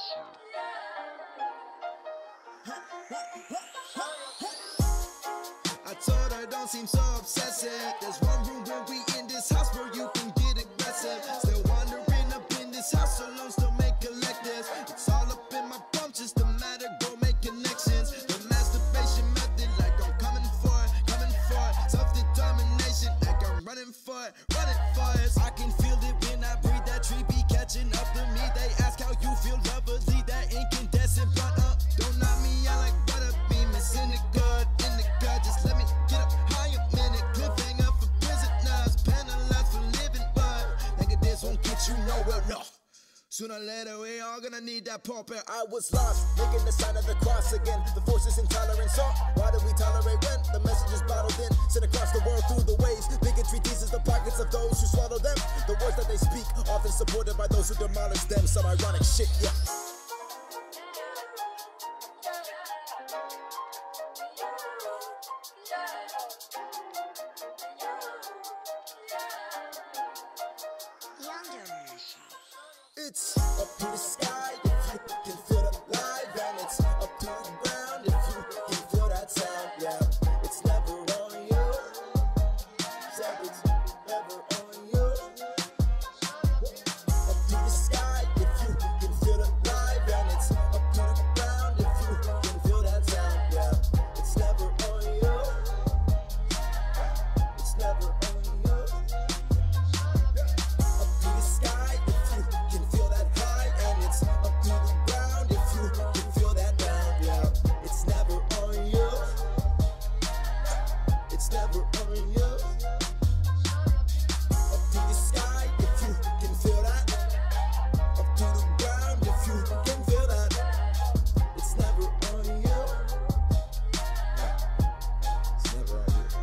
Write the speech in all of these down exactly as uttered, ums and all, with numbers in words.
I told her don't seem so obsessive. There's one room when we in this house where you can get aggressive. Still wandering up in this house alone, still make collectives. It's all up in my palm, just a matter, go make connections. The masturbation method, like I'm coming for it, coming for it. Self-determination, like I'm running for it, running for it. I can feel it when I breathe, that tree be catching up to me. They ask how you feel, lovely, that incandescent blunt up. Don't knock me out like butter beamers in the gut, in the gut. Just let me get up high a minute. Cliffhanger for prisoners, penalized for living, but nigga, this won't get you nowhere, no. Sooner or later, we all gonna need that pulpit. I was lost, making the sign of the cross again. The force is intolerant, so why do we tolerate when the message is bottled in? Sent across the world through the waves. Bigotry teases the pockets of those who swallow them. The words that they speak, often supported by those who demolish them. Some ironic shit, yeah. It's up to the sky if you can feel the live, and it's up to the ground if you can feel that sound. Yeah, it's never on you. Said it's never on you. Up to the sky if you can feel the live, and it's up to the ground if you can feel that sound. Yeah, it's never on you. It's never on you. Up to the sky if you can feel that high, and it's up to the ground if you can feel that down. Yeah, it's never on you. It's never on you. Up to the sky if you can feel that. Up to the ground if you can feel that. It's never on you. It's never on you.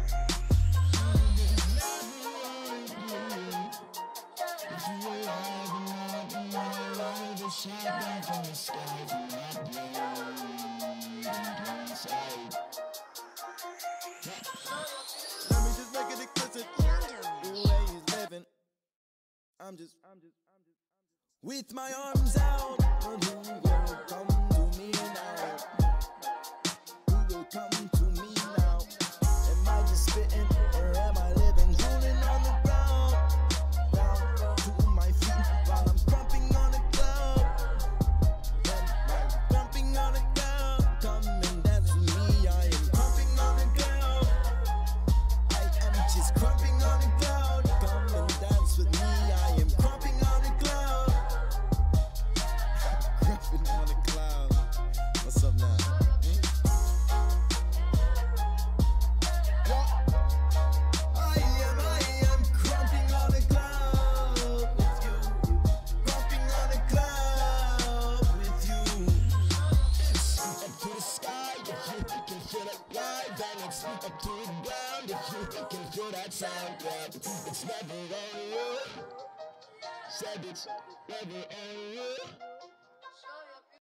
Shine from the sky from my brain. Let me just make it explicit. The way he's living. I'm just, I'm just, I'm just, I'm just. With my arms out, but who will come to me now? Who will come to me now? Am I just spitting or am I living? Rolling on the ground, down to my feet while I'm crumping on the ground. Am I crumping on the ground? Come and dance with me. I am crumping on the ground. I am just crumping on the ground. Come and dance with me. I am crumping on the ground. Crumping on the cloud. What's up now? Hmm? What? I am, I am crumping on the cloud with you. Crumping on the cloud with you. Up to the sky if you can feel it live, and it's up to the ground if you can feel that sound. Yeah, it's never on you. Said it's never on you.